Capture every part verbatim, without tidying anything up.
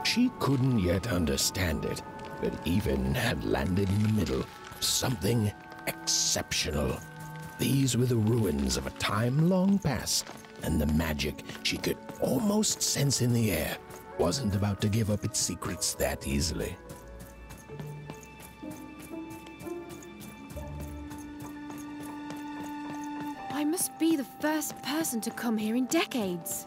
She couldn't yet understand it, but Even had landed in the middle of something exceptional. These were the ruins of a time long past, and the magic she could almost sense in the air wasn't about to give up its secrets that easily. I must be the first person to come here in decades.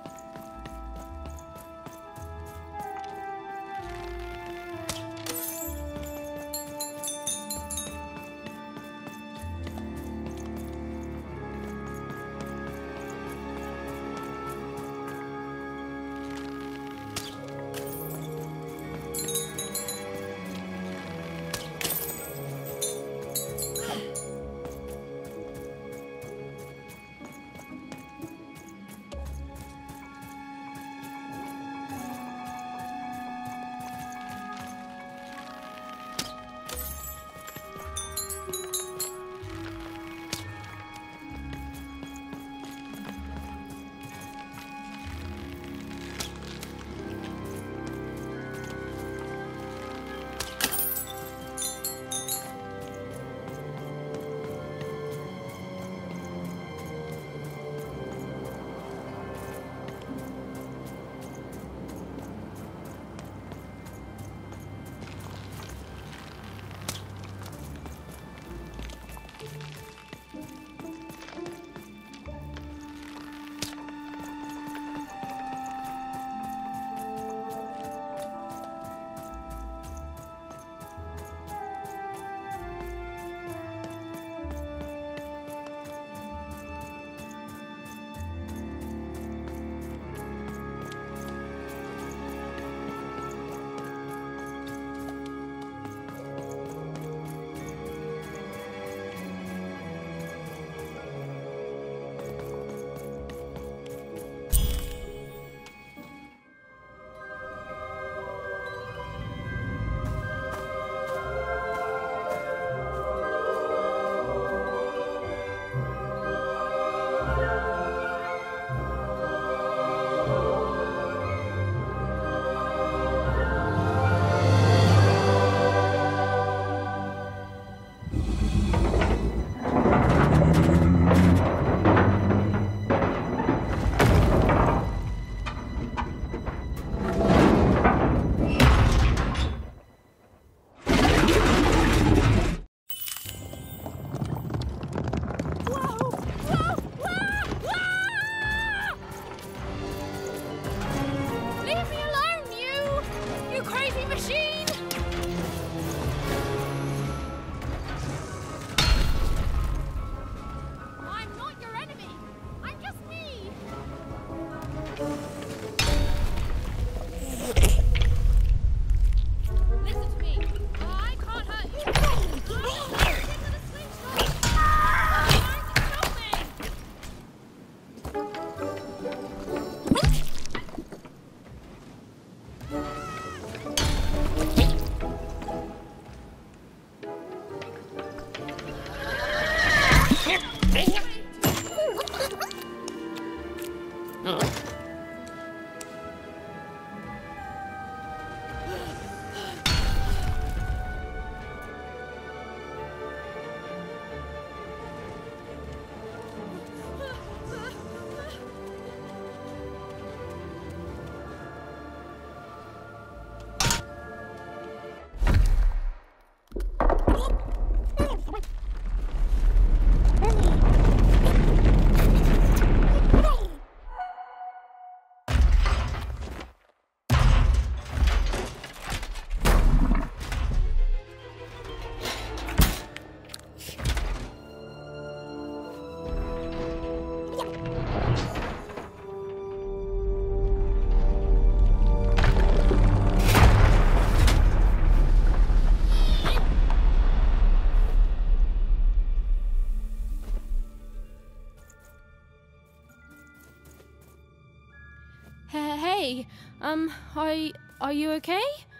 Hey, um, are, are you okay?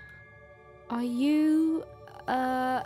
Are you, uh...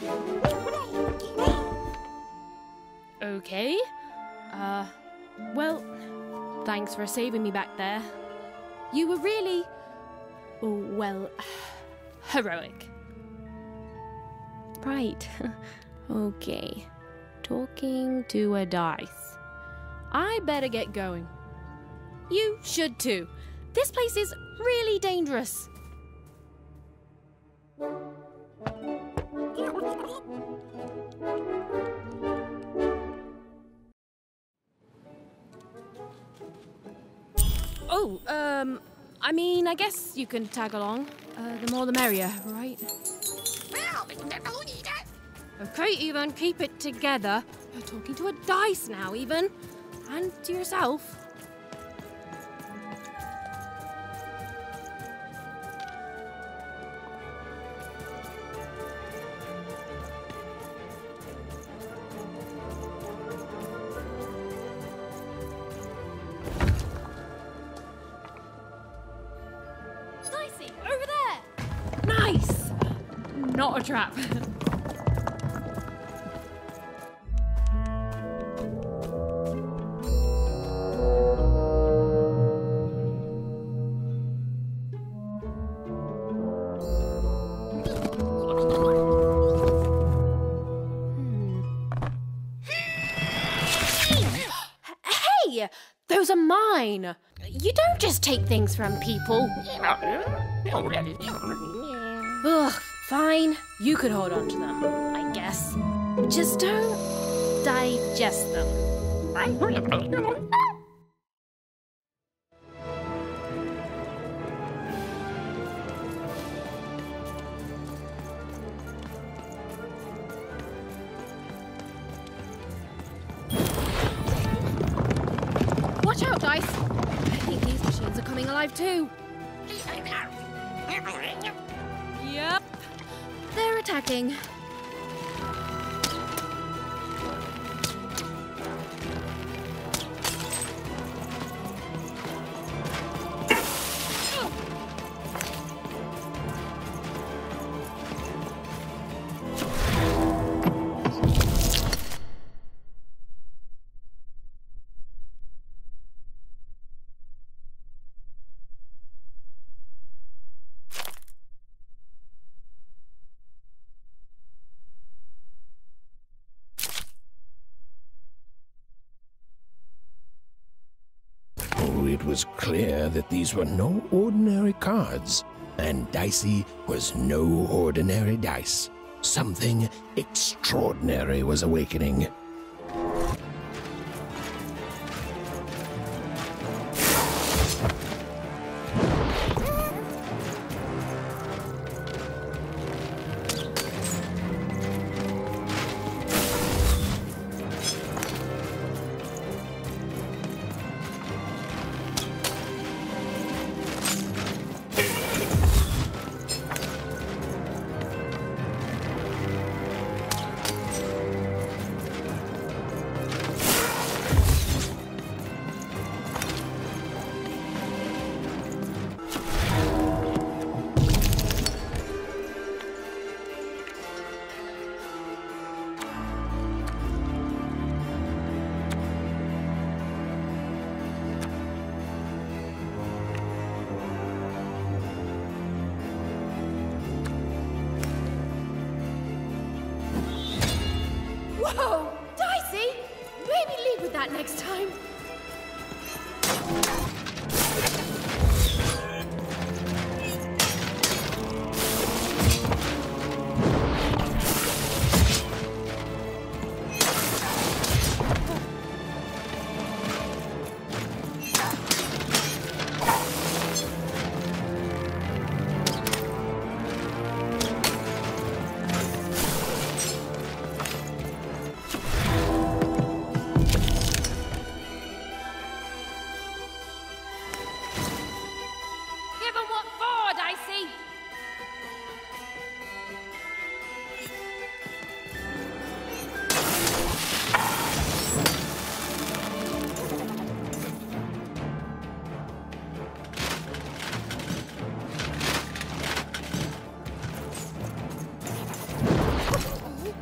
Okay. Uh, well, thanks for saving me back there. You were really, oh, well, heroic. Right. Okay. Talking to a dice. I better get going. You should too. This place is really dangerous. Oh, um, I mean, I guess you can tag along. Uh, the more the merrier, right? Okay, Ethan, keep it together. You're talking to a dice now, Ethan. And to yourself. Dicey, over there! Nice! Not a trap. Those are mine. You don't just take things from people. Ugh, fine. You could hold on to them, I guess. Just don't digest them. Watch out, Dice! I think these machines are coming alive too. Yep. They're attacking. It was clear that these were no ordinary cards, and Dicey was no ordinary dice. Something extraordinary was awakening. Whoa! Dicey! Maybe leave with that next time.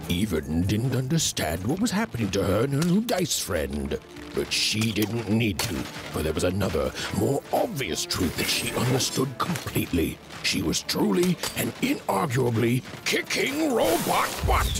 Even didn't understand what was happening to her and her new dice friend. But she didn't need to, for there was another, more obvious truth that she understood completely. She was truly and inarguably kicking robot butt!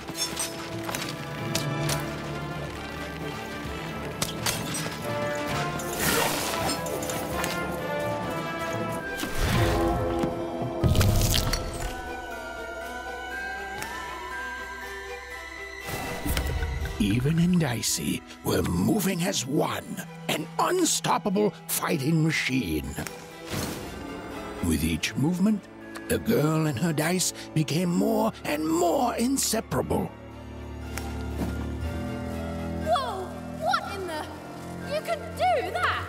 Even and Dicey were moving as one, an unstoppable fighting machine. With each movement, the girl and her dice became more and more inseparable. Whoa! What in the... You can do that!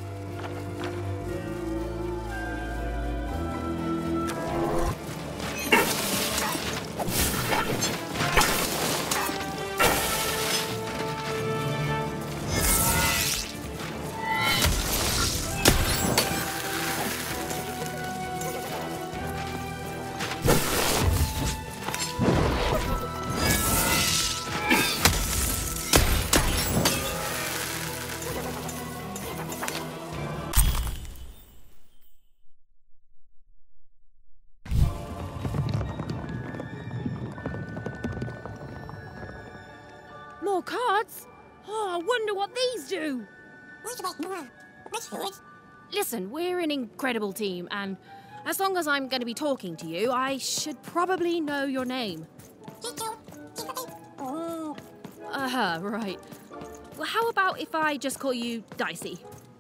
More cards? Oh, I wonder what these do. Listen, we're an incredible team, and as long as I'm going to be talking to you, I should probably know your name. Uh-huh, right. Well, how about if I just call you Dicey?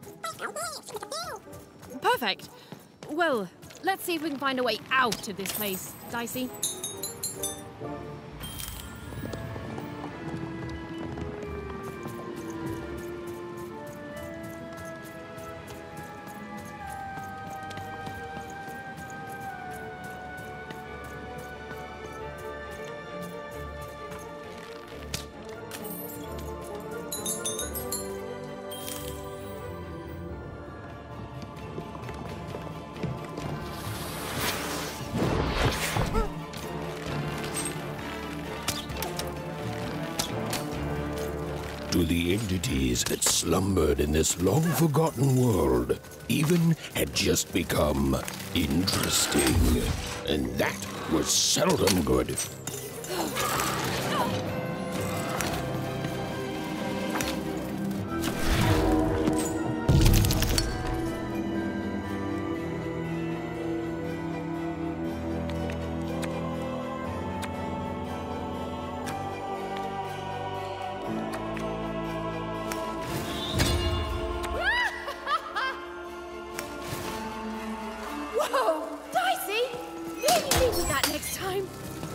Perfect. Well, let's see if we can find a way out of this place, Dicey. To the entities that slumbered in this long-forgotten world, even had just become interesting. And that was seldom good. Whoa! Dicey! Will you leave with that next time?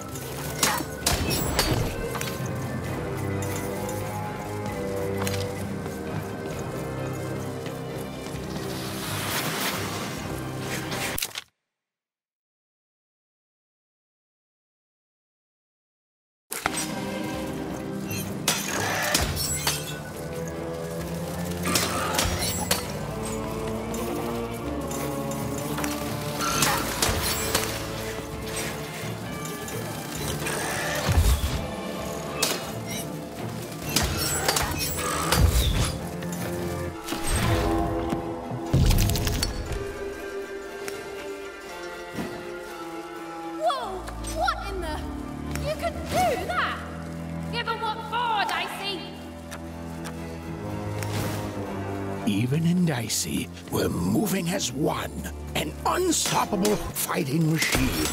Whoa! What in the... You can do that! Give 'em what for, Dicey! Even and Dicey were moving as one, an unstoppable fighting machine.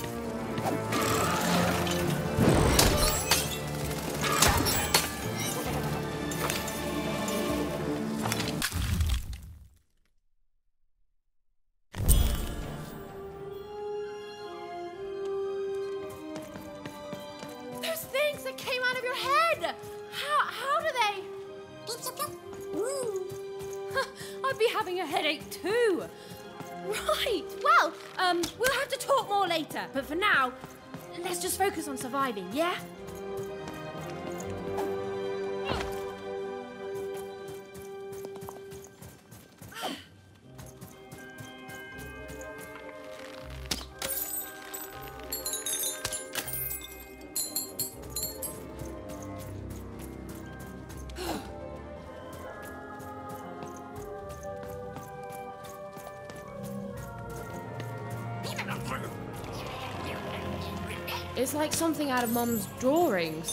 Those things that came out of your head! How, how do they... I'd be having a headache too. Right. Well, um, we'll have to talk more later. But for now, let's just focus on surviving, yeah? It's like something out of Mum's drawings.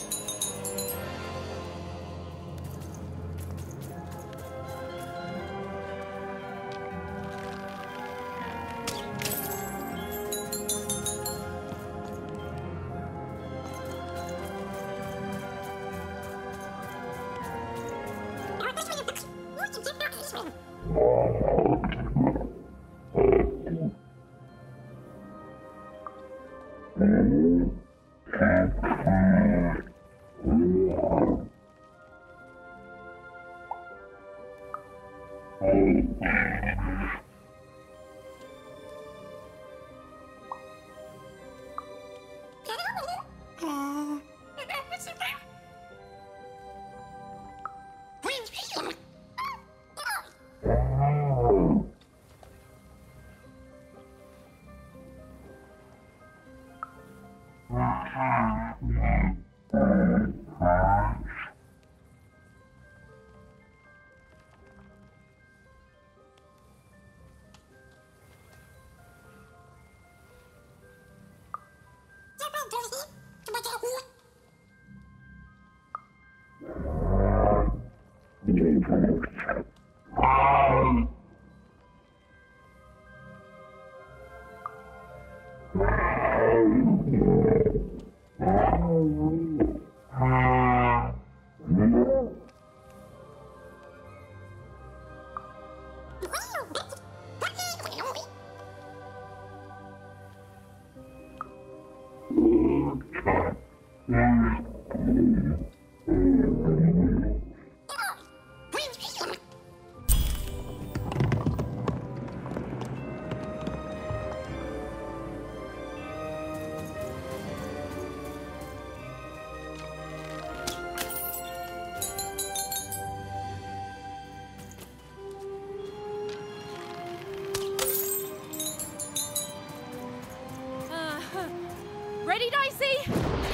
Ready, Dicey?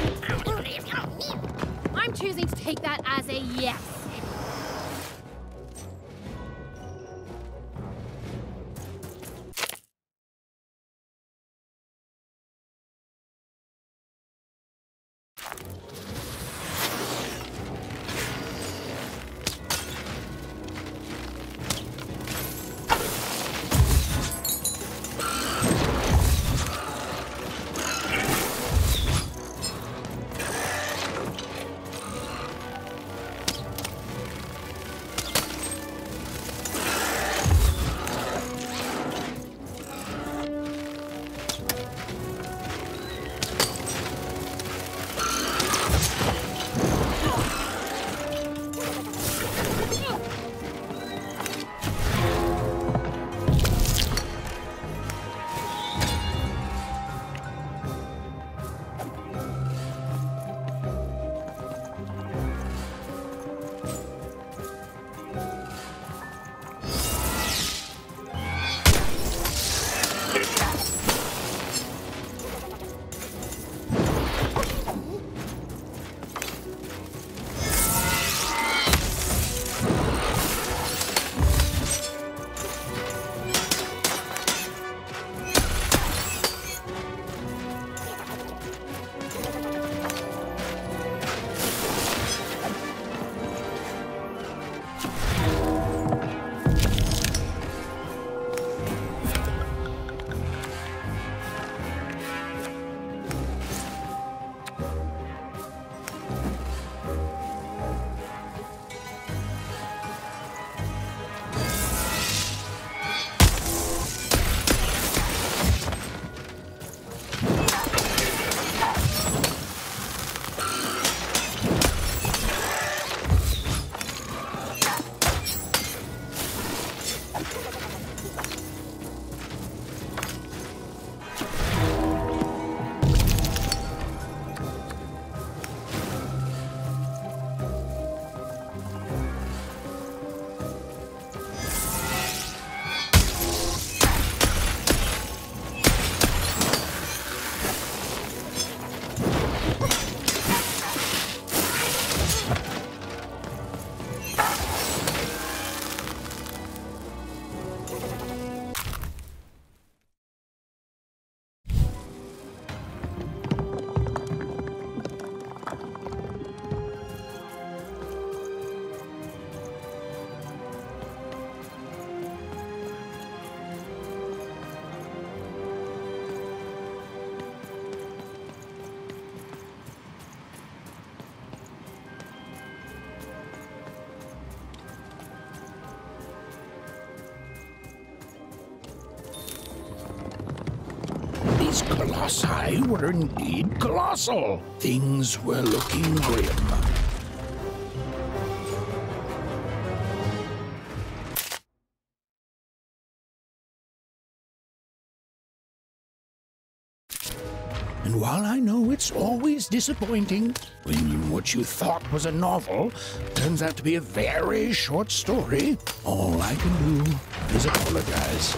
I'm choosing to take that as a yes. colossi were indeed colossal. Things were looking grim. And while I know it's always disappointing when you, what you thought was a novel turns out to be a very short story, all I can do is apologize.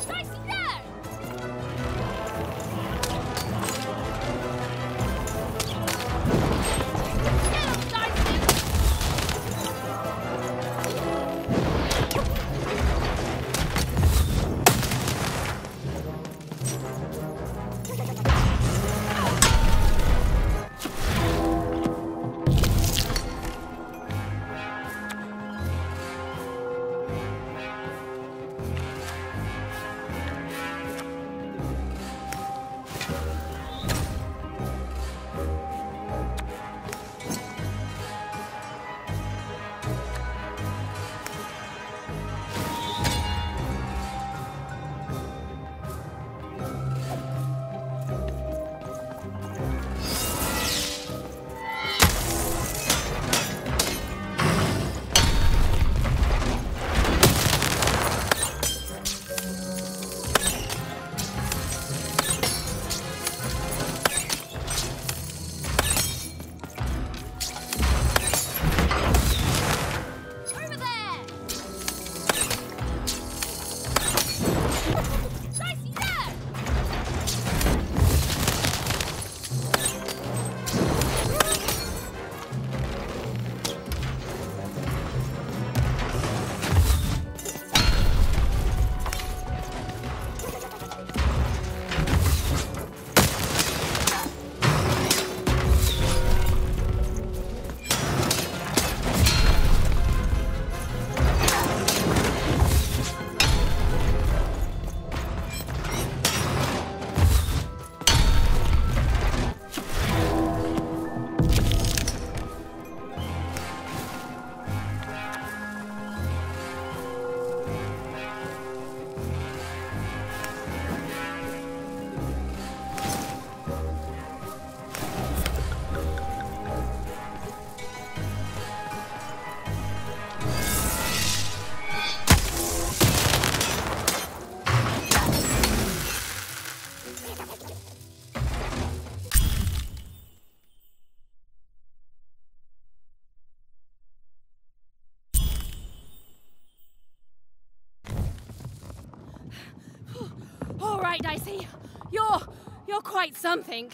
All right, Dicey. You're... you're quite something.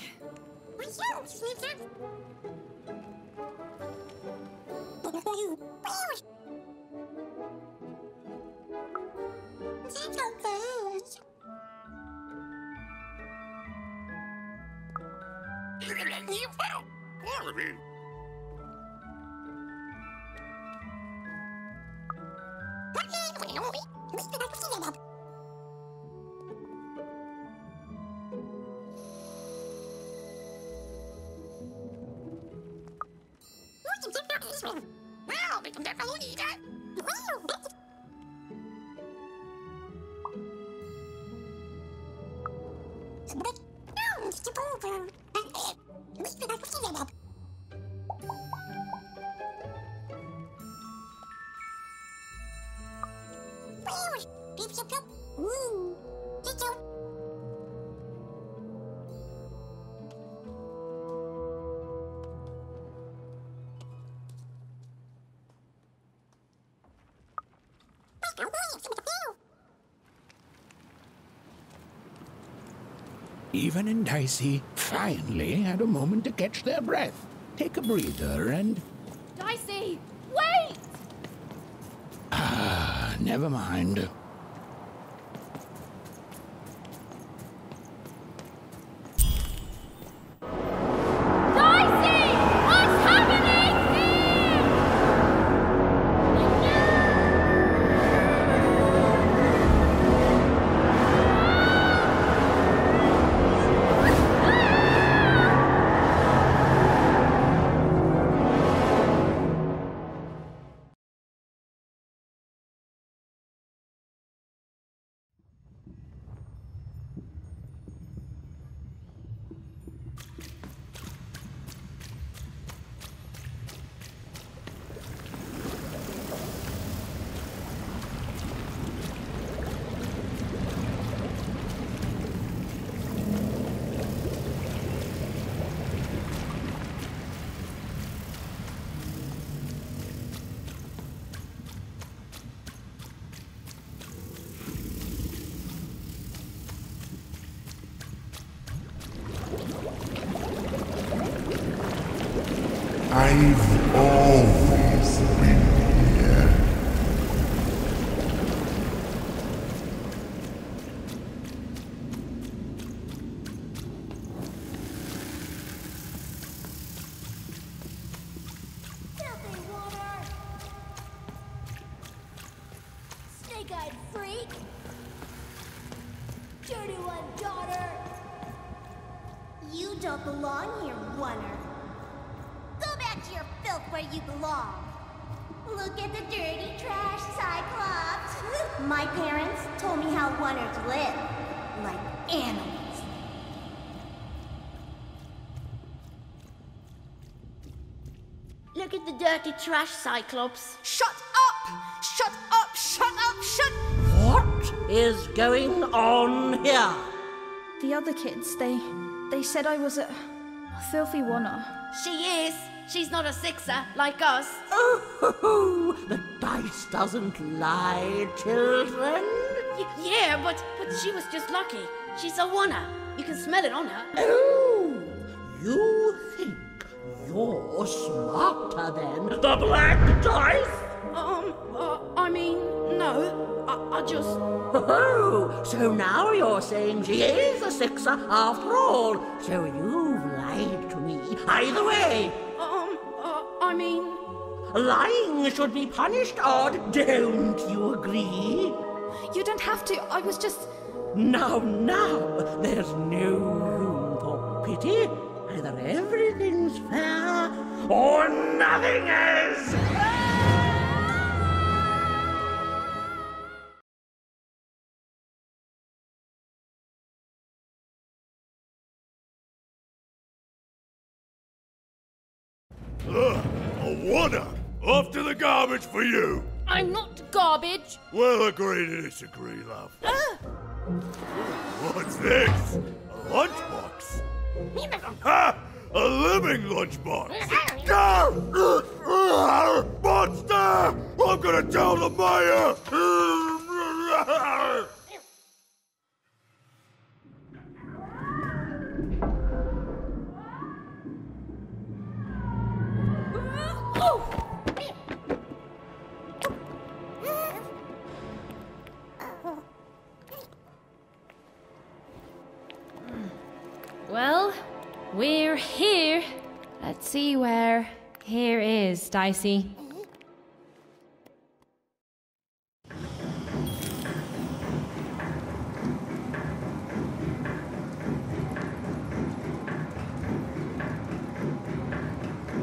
Even and Dicey finally had a moment to catch their breath, take a breather, and... Dicey, wait! Ah, never mind. I've always been here. Filthy water! Snake-eyed freak! Dirty one, daughter! You don't belong here, Oner. Go back to your filth where you belong. Look at the dirty trash, Cyclops. My parents told me how Oners live. Like animals. Look at the dirty trash, Cyclops. Shut up! Shut up! Shut up! Shut... What is going on here? The other kids, they... they said I was a... a filthy Oner. She is. She's not a sixer, like us. Oh, the dice doesn't lie, children. Y yeah, but, but she was just lucky. She's a Oner. You can smell it on her. Oh, you think you're smarter than the black dice? Um, uh, I mean, no. I, I just... Oh, so now you're saying she is a sixer after all. So you've lied to me. Either way. Um, uh, I mean... Lying should be punished, Odd. Don't you agree? You don't have to. I was just... Now, now, there's no room for pity. Either everything's fair, or nothing is! Ugh, a Oner! Off to the garbage for you! I'm not garbage. We'll agree to disagree, love. What's this? A lunchbox? Ha! A living lunchbox! Go! Monster! I'm gonna tell the mayor! Well, we're here. Let's see where here is, Dicey.